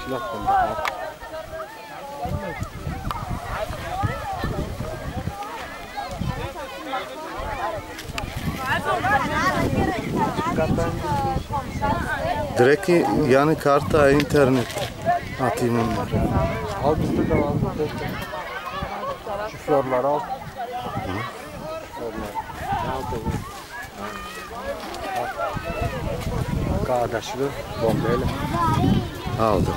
Direkt yani karta internet atayım onları. Al bizde de var. Şoförler al. Kardeşli bombayla. Aldım.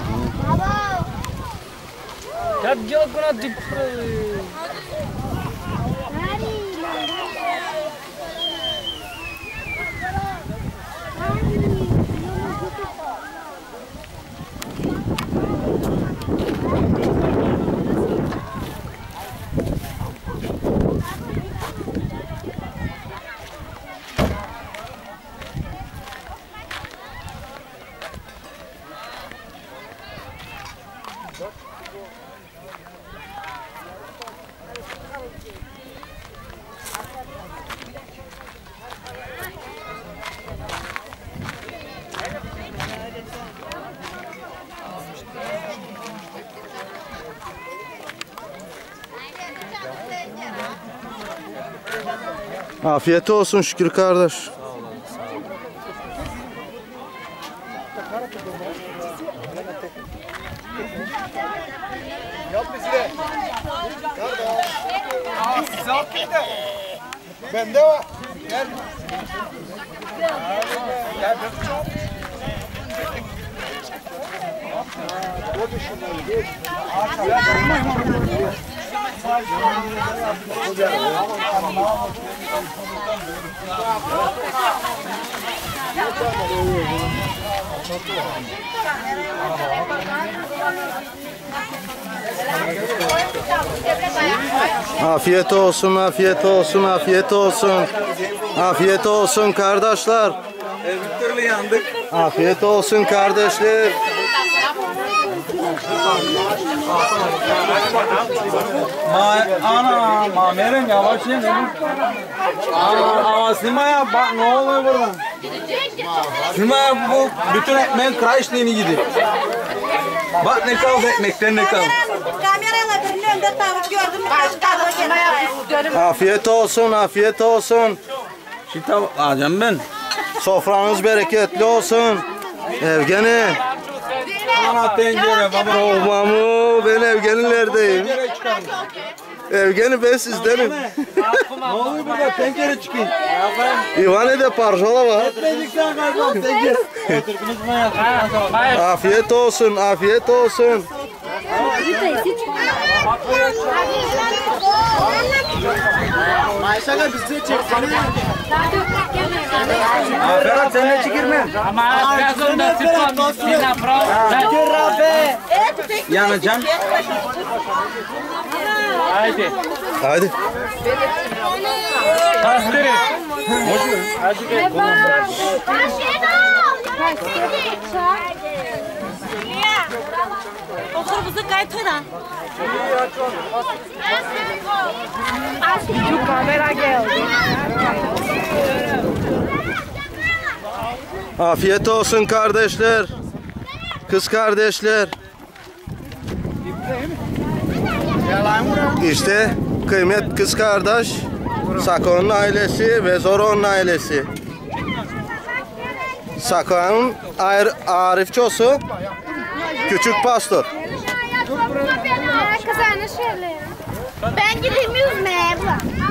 Hep yok buna dip. Afiyet olsun Şükür kardeş. Bende var. Gel. Gel. Afiyet olsun, afiyet olsun, afiyet olsun. Afiyet olsun kardeşler. Bir türlü yandık. Afiyet olsun kardeşler. Ana, Mamer'in yavaş yiyin. Ama Sima'ya bak ne oluyor burada? Sima'ya bu bütün ekmeğin kırayışlığını gidiyor. Bak ne kaldı ekmekten ne kaldı. Kamerayla birinin önünde tavuk gördüm. Afiyet olsun, afiyet olsun. Şu tavuk alacağım ben. Sofranız bereketli olsun. Evgeni. Ana tencere baba. Olmamı ben Evgenilerdeyim. Tencere çıkarım. Evgeni ben sizdenim. Ne oluyor burada? Tencere çıkayım. İvane parçala var. Etmedikten kardeşim tencere. Afiyet olsun, afiyet olsun. Ayşe'yle bizi çeksene. Ferhat sen ne çekirme? Ama biraz da sıkma. Sina pro. Yanacağım. Haydi. Hadi. Bastırın. Hadi gel. Okur bizi kaytıran. Şu kamera geldi. Afiyet olsun kardeşler. Kız kardeşler. İşte kıymet kız kardeş. Sako'nun ailesi ve Zoro'nun ailesi. Sako'nun Arifçosu küçük pastor. Ben gideyim yüzmeye abla.